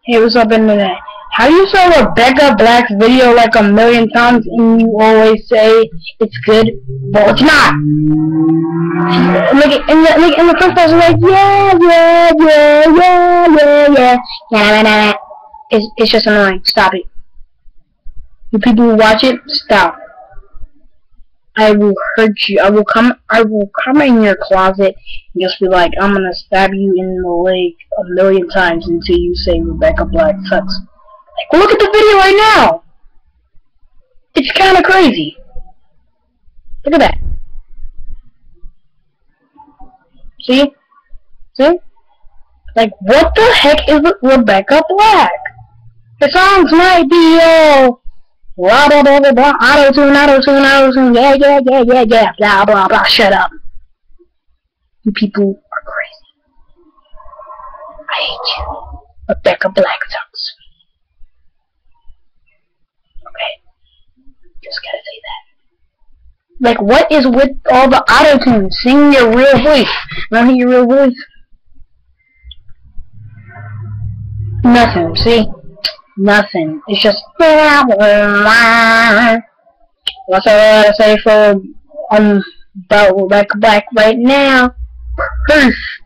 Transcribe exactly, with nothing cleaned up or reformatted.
Hey, what's up, internet? How do you saw Rebecca Black's video like a million times and you always say it's good, but it's not? Like in the like in the first person, like yeah, yeah, yeah, yeah, yeah, yeah, nah, nah, nah. It's it's just annoying. Stop it. You people who watch it, stop. I will hurt you. I will come. I will come in your closet and just be like, I'm gonna stab you in the leg a million times until you say Rebecca Black sucks. Like, look at the video right now. It's kind of crazy. Look at that. See? See? Like, what the heck is Rebecca Black? The songs might be all blah blah blah blah blah, auto tune, auto tune, auto tune, yeah, yeah, yeah, yeah, yeah, blah blah blah. Shut up. You people are crazy. I hate you. Rebecca Black sucks. Okay. Just gotta say that. Like, what is with all the auto tune? Sing your real voice. Wanna hear your real voice? Nothing. See? Nothing. It's just what's I gotta say for um about Rebecca Black right now. Peace.